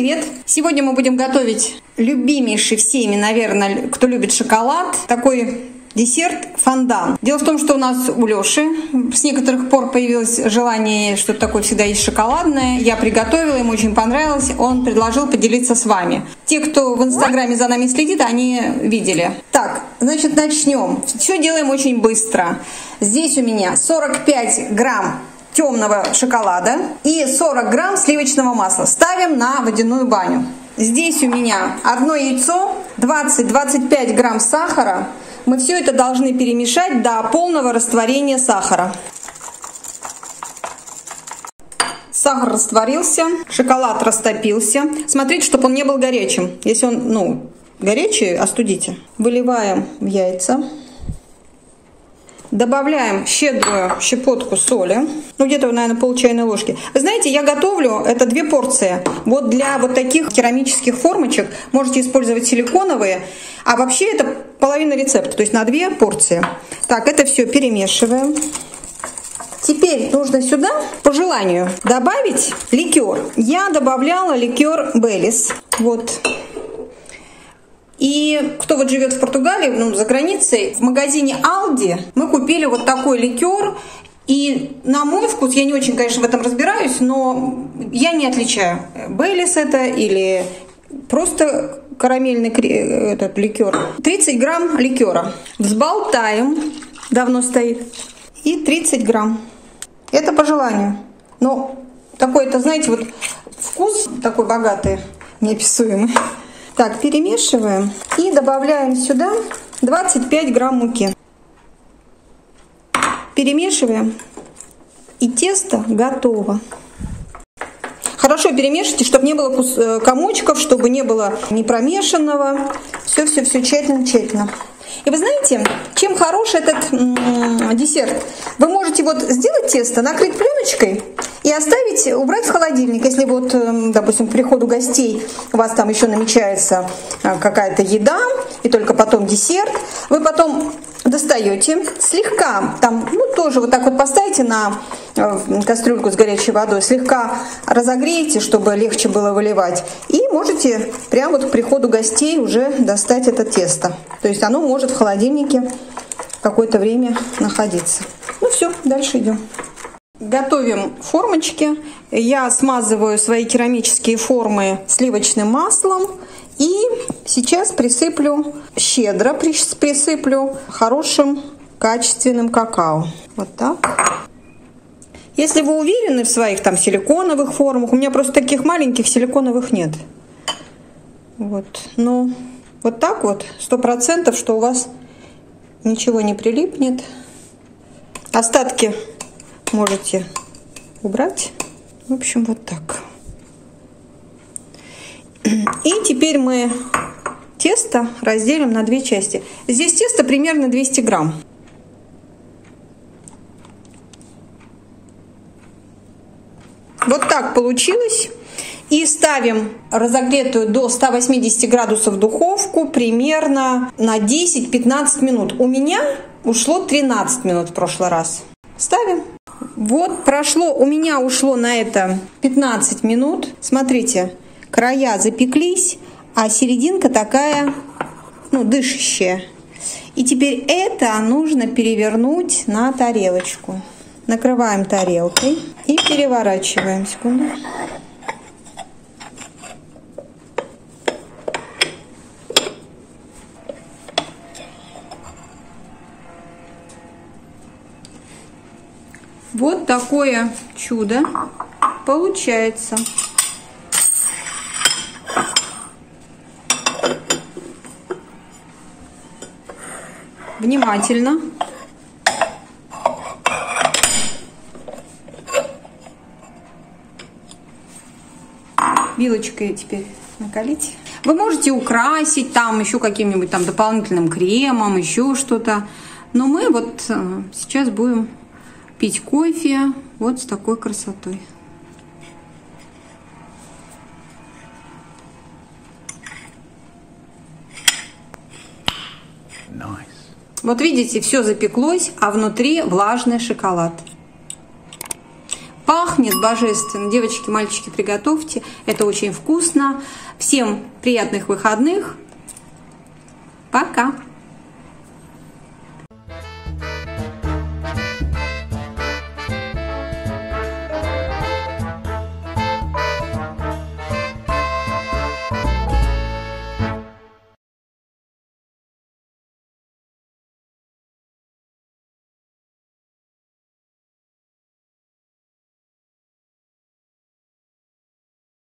привет! Сегодня мы будем готовить любимейший всеми, наверное, кто любит шоколад, такой десерт фондан. Дело в том, что у нас у Лёши с некоторых пор появилось желание, что такое всегда есть шоколадное. Я приготовила, ему очень понравилось, он предложил поделиться с вами. Те, кто в Инстаграме за нами следит, они видели. Так, значит, начнем. Все делаем очень быстро. Здесь у меня 45 грамм темного шоколада и 40 грамм сливочного масла. Ставим на водяную баню. Здесь у меня одно яйцо, 20-25 грамм сахара. Мы все это должны перемешать до полного растворения сахара. Сахар растворился, шоколад растопился. Смотрите, чтобы он не был горячим. Если он, горячий, остудите. Выливаем в яйца. Добавляем щедрую щепотку соли, где-то, наверное, пол чайной ложки. Вы знаете, я готовлю, это 2 порции. Вот для вот таких керамических формочек можете использовать силиконовые, а вообще это половина рецепта, то есть на 2 порции. Так, это все перемешиваем. Теперь нужно сюда, по желанию, добавить ликер. Я добавляла ликер Беллис. Вот. И кто вот живет в Португалии, за границей, в магазине Aldi мы купили вот такой ликер. И на мой вкус, я не очень, конечно, в этом разбираюсь, но я не отличаю, Бейлис это или просто карамельный этот ликер. 30 грамм ликера. Взболтаем, давно стоит, и 30 грамм. Это по желанию. Но такой, это, знаете, вот вкус такой богатый, неописуемый. Так, перемешиваем и добавляем сюда 25 грамм муки. Перемешиваем, и тесто готово. Хорошо перемешивайте, чтобы не было комочков, чтобы не было непромешанного. Все тщательно. И вы знаете, чем хорош этот десерт? Вы можете вот сделать тесто, накрыть пленочкой и оставить, убрать в холодильник. Если вот, допустим, к приходу гостей у вас там еще намечается какая-то еда, и только потом десерт, вы потом достаете, слегка, там, тоже вот так вот поставите на кастрюльку с горячей водой, слегка разогреете, чтобы легче было выливать, и можете прямо вот к приходу гостей уже достать это тесто. То есть оно может в холодильнике какое-то время находиться. Все, дальше идем. Готовим формочки. Я смазываю свои керамические формы сливочным маслом. И сейчас присыплю, щедро присыплю хорошим качественным какао. Вот так. Если вы уверены в своих там силиконовых формах, у меня просто таких маленьких силиконовых нет. Вот, но вот так вот 100%, что у вас ничего не прилипнет. Остатки можете убрать. В общем, вот так. И теперь мы тесто разделим на 2 части. Здесь тесто примерно 200 грамм. Вот так получилось. И ставим разогретую до 180 градусов духовку примерно на 10-15 минут. У меня ушло 13 минут в прошлый раз. Ставим. Вот у меня ушло на это 15 минут. Смотрите. Края запеклись, а серединка такая, дышащая. И теперь это нужно перевернуть на тарелочку. Накрываем тарелкой и переворачиваем. Секунду. Вот такое чудо получается. Внимательно. Вилочкой теперь накалите. Вы можете украсить там еще каким-нибудь там дополнительным кремом, еще что-то. Но мы вот сейчас будем пить кофе вот с такой красотой. Вот видите, все запеклось, а внутри влажный шоколад. Пахнет божественно. Девочки, мальчики, приготовьте. Это очень вкусно. Всем приятных выходных. Пока!